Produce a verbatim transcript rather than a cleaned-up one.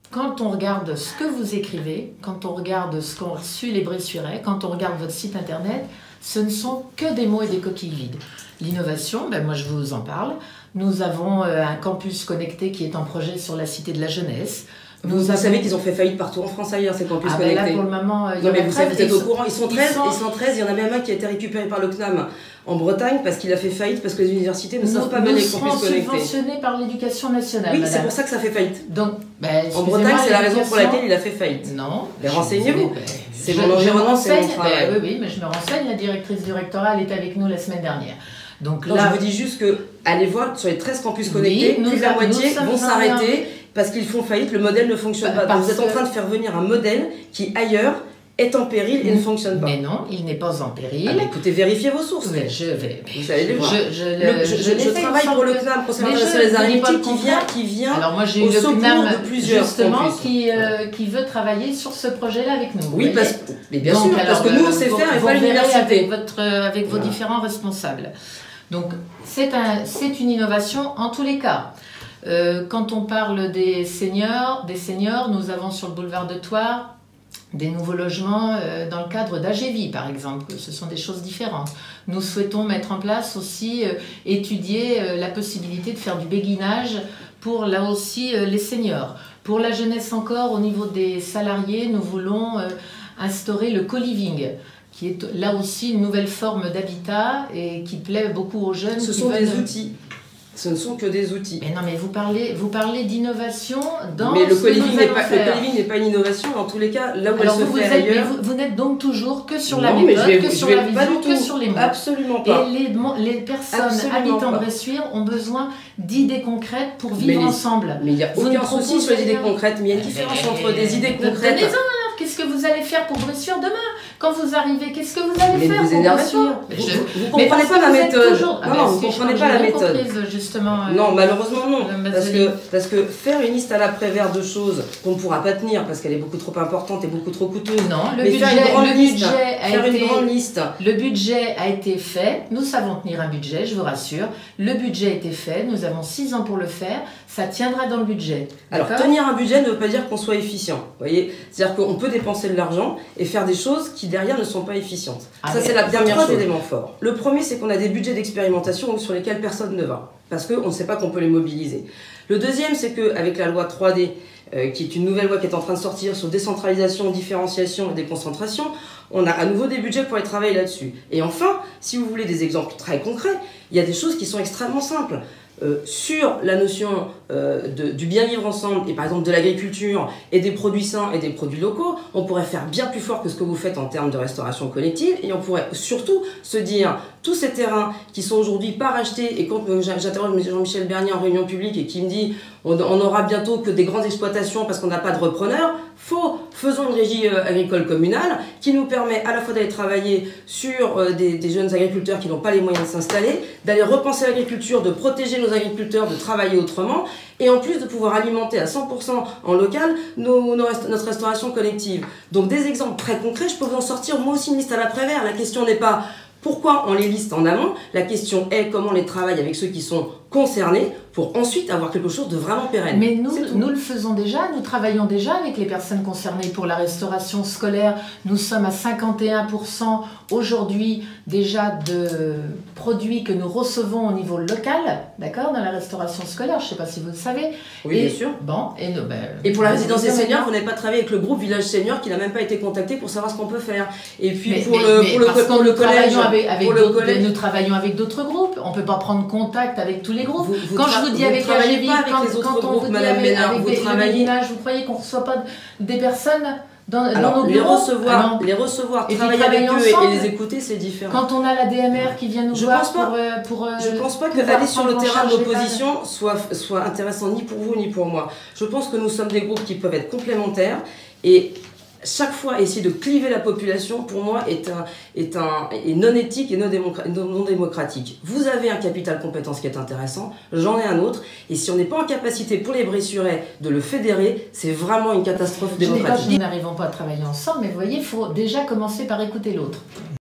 quand on regarde ce que vous écrivez, quand on regarde ce qu'ont reçu les Bressurais, quand on regarde votre site internet, ce ne sont que des mots et des coquilles vides. L'innovation, ben moi je vous en parle. Nous avons euh, un campus connecté qui est en projet sur la Cité de la Jeunesse. Vous, vous avons... savez qu'ils ont fait faillite partout en France ailleurs, ces campus ah ben connectés. Là, pour le moment, euh, non, mais vous, savez, vous êtes au courant, ils sont treize, ils sont... ils sont treize, il y en a même un qui a été récupéré par le C N A M en Bretagne parce qu'il a fait faillite, parce que les universités ne nous, savent pas mener les campus connectés. Nous serons subventionnés par l'éducation nationale. Oui, c'est pour ça que ça fait faillite. Donc, ben, en Bretagne, c'est la raison pour laquelle il a fait faillite. Non. Mais renseignez-vous. Ben, c'est mon environnement, c'est mon travail. Ben, oui, oui, mais je me renseigne. La directrice du rectorat, elle est avec nous la semaine dernière. Donc non, là, je vous dis juste que, allez voir, sur les treize campus connectés, oui, plus de la moitié vont s'arrêter parce qu'ils font faillite, le modèle ne fonctionne pas. Donc vous êtes en train de faire venir un modèle qui, ailleurs, est en péril et ne fonctionne pas. Mais non, il n'est pas en péril. Ah, écoutez, vérifiez vos sources. Mais je vais. Vous allez les voir. Je, je, le, je, je, je travaille pour le C N A M, Conservatoire des Arts et Métiers, qui vient, qui vient Alors moi j'ai eu le C N A M justement qui, euh, qui veut travailler sur ce projet-là avec nous. Oui, parce, mais bien Donc, sûr, alors, parce que nous on sait faire et pas l'université. Avec, votre, avec vos voilà. différents responsables. Donc c'est un, c'est une innovation en tous les cas. Euh, quand on parle des seniors, des seniors, nous avons sur le boulevard de Thouars des nouveaux logements euh, dans le cadre d'A G V I par exemple, ce sont des choses différentes. Nous souhaitons mettre en place aussi, euh, étudier euh, la possibilité de faire du béguinage pour là aussi euh, les seniors. Pour la jeunesse encore, au niveau des salariés, nous voulons euh, instaurer le co-living, qui est là aussi une nouvelle forme d'habitat et qui plaît beaucoup aux jeunes. Ce qui sont veulent... des outils. Ce ne sont que des outils. Mais non, mais vous parlez, vous parlez d'innovation dans mais le ce que nous co-living n'est pas, pas une innovation. En tous les cas, là où Alors elle se vous fait êtes, ailleurs... Vous, vous n'êtes donc toujours que sur non, la méthode, vais, que sur la vision, que tout. sur les mots. Absolument pas. Et les, les personnes Absolument habitant pas. Bressuire ont besoin d'idées concrètes pour vivre mais les, ensemble. Mais il n'y a aucun souci sur les idées concrètes. Mais il y a une différence mais, entre des idées concrètes... Donnez-en alors. Qu'est-ce que vous allez faire pour Bressuire demain? Quand vous arrivez, qu'est-ce que vous allez mais faire vous pour Bressuire? Vous ne comprenez pas la méthode. Toujours... Non, non, vous ne comprenez pas la méthode. Justement, non, malheureusement non. Parce que, parce que faire une liste à l'après-vert de choses qu'on ne pourra pas tenir parce qu'elle est beaucoup trop importante et beaucoup trop coûteuse. Non, le mais budget, faire une grande le liste, budget a faire été, une grande liste. Le budget a été fait. Nous savons tenir un budget, je vous rassure. Le budget a été fait. Nous avons six ans pour le faire. Ça tiendra dans le budget. Alors, tenir un budget ne veut pas dire qu'on soit efficient. Vous voyez, c'est-à-dire qu'on peut dépenser de l'argent et faire des choses qui derrière ne sont pas efficientes. Ah, ça, c'est la première chose. Élément fort. Le premier, c'est qu'on a des budgets d'expérimentation sur lesquels personne ne va, parce qu'on ne sait pas qu'on peut les mobiliser. Le deuxième, c'est qu'avec la loi trois D, euh, qui est une nouvelle loi qui est en train de sortir sur décentralisation, différenciation et déconcentration, on a à nouveau des budgets pour aller travailler là-dessus. Et enfin, si vous voulez des exemples très concrets, il y a des choses qui sont extrêmement simples. Euh, sur la notion euh, de, du bien vivre ensemble et par exemple de l'agriculture et des produits sains et des produits locaux, on pourrait faire bien plus fort que ce que vous faites en termes de restauration collective et on pourrait surtout se dire tous ces terrains qui sont aujourd'hui pas rachetés et quand euh, j'interroge Jean-Michel Bernier en réunion publique et qui me dit on, on aura bientôt que des grandes exploitations parce qu'on n'a pas de repreneurs, faux, faisons une régie euh, agricole communale qui nous permet à la fois d'aller travailler sur euh, des, des jeunes agriculteurs qui n'ont pas les moyens de s'installer, d'aller repenser l'agriculture, de protéger nos agriculteurs, de travailler autrement et en plus de pouvoir alimenter à cent pour cent en local nos, nos rest notre restauration collective. Donc des exemples très concrets, je peux vous en sortir moi aussi une liste à l'après-vert. La question n'est pas pourquoi on les liste en amont, la question est comment on les travaille avec ceux qui sont concernés pour ensuite avoir quelque chose de vraiment pérenne. Mais nous, nous le faisons déjà, nous travaillons déjà avec les personnes concernées pour la restauration scolaire. Nous sommes à cinquante et un pour cent aujourd'hui déjà de produits que nous recevons au niveau local, d'accord, dans la restauration scolaire, je ne sais pas si vous le savez. Oui, et, bien sûr. Bon, et, nous, ben, et pour la résidence des seniors, vous n'avez pas travaillé avec le groupe Village Senior qui n'a même pas été contacté pour savoir ce qu'on peut faire. Et puis mais, pour, mais, le, mais pour, le, pour le collège, avec, avec pour le collège, nous travaillons avec d'autres groupes, on ne peut pas prendre contact avec tous les groupes. Vous, vous quand je vous dis vous avec A G V I, quand, quand on groupes, vous dit Madame avec, Ménard, avec vous des, travaillez... le vous croyez qu'on ne reçoit pas des personnes dans, Alors, dans nos les bureaux recevoir, ah les recevoir, et travailler avec eux ensemble. et les écouter, c'est différent. Quand on a la D M R qui vient nous je voir pense pas, pour, pour... Je pense pas que aller sur le terrain de l'opposition soit, soit intéressant ni pour vous ni pour moi. Je pense que nous sommes des groupes qui peuvent être complémentaires et chaque fois essayer de cliver la population, pour moi, est, un, est, un, est non éthique et non, non démocratique. Vous avez un capital compétence qui est intéressant, j'en ai un autre, et si on n'est pas en capacité pour les Bressurais de le fédérer, c'est vraiment une catastrophe démocratique. Nous n'arrivons pas à travailler ensemble, mais vous voyez, il faut déjà commencer par écouter l'autre.